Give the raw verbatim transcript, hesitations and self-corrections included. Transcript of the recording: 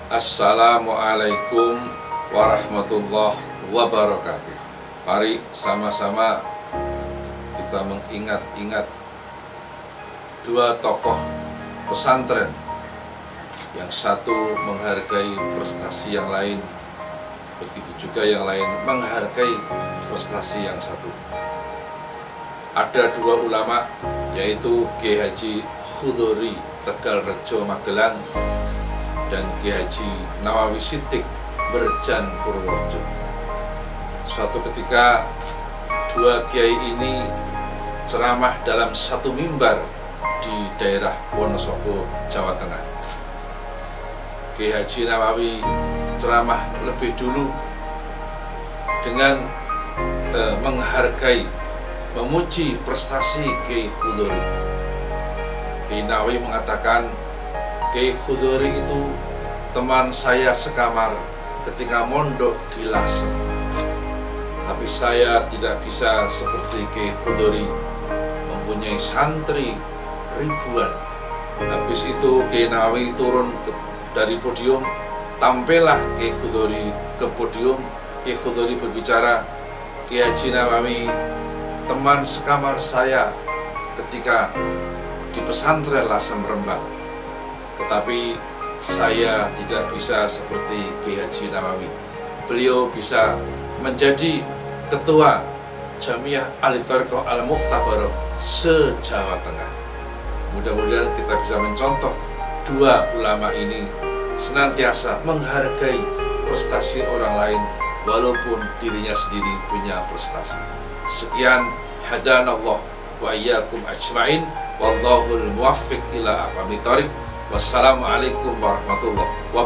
Assalamualaikum warahmatullahi wabarakatuh. Mari sama-sama kita mengingat-ingat dua tokoh pesantren. Yang satu menghargai prestasi yang lain, begitu juga yang lain menghargai prestasi yang satu. Ada dua ulama, yaitu Kiai Haji Khudori Tegalrejo Magelang dan Kiai Haji Nawawi Shittik Berjan Purworejo. Suatu ketika dua kiai ini ceramah dalam satu mimbar di daerah Wonosobo, Jawa Tengah. Kiai Haji Nawawi ceramah lebih dulu dengan eh, menghargai, memuji prestasi Kiai Khudori. Kiai Nawawi mengatakan, Kiai Khudori itu teman saya sekamar ketika mondok di Lasem. Tapi saya tidak bisa seperti Kiai Khudori, mempunyai santri ribuan. Habis itu Kiai Nawawi turun ke, dari podium, tampillah Kiai Khudori ke podium. Kiai Khudori berbicara, Kiai Haji Nawawi teman sekamar saya ketika di pesantren Lasem Rembang. Tetapi saya tidak bisa seperti Kiai Haji Nawawi. Beliau bisa menjadi ketua Jamiah Ahli Thariqah Al-Mu'tabarah se-Jawa Tengah. Mudah-mudahan kita bisa mencontoh dua ulama ini senantiasa menghargai prestasi orang lain walaupun dirinya sendiri punya prestasi. Sekian, hadanallah wa iyyakum ajma'in, wallahul muwaffiq ila aqwamit thoriq. Wassalamualaikum warahmatullahi wabarakatuh.